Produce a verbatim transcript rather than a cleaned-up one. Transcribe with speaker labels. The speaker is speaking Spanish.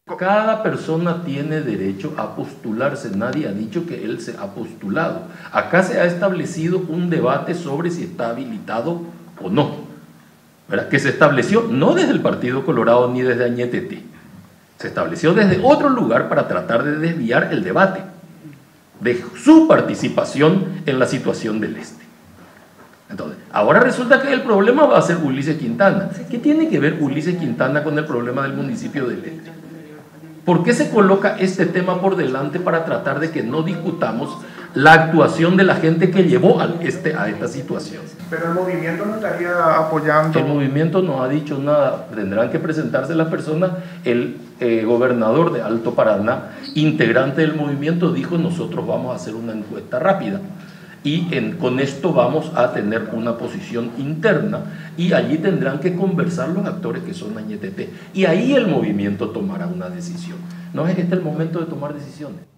Speaker 1: Cada persona tiene derecho a postularse, nadie ha dicho que él se ha postulado. Acá se ha establecido un debate sobre si está habilitado o no, ¿verdad? Que se estableció no desde el Partido Colorado ni desde Añetete, se estableció desde otro lugar para tratar de desviar el debate de su participación en la situación del Este. Entonces, ahora resulta que el problema va a ser Ulises Quintana. ¿Qué tiene que ver Ulises Quintana con el problema del municipio del Este? ¿Por qué se coloca este tema por delante para tratar de que no discutamos la actuación de la gente que llevó al este a esta situación?
Speaker 2: Pero el movimiento no estaría apoyando.
Speaker 1: El movimiento no ha dicho nada. Tendrán que presentarse las personas. El eh, gobernador de Alto Paraná, integrante del movimiento, dijo: nosotros vamos a hacer una encuesta rápida y en, con esto vamos a tener una posición interna, y allí tendrán que conversar los actores que son Añetete, y ahí el movimiento tomará una decisión. No es este el momento de tomar decisiones.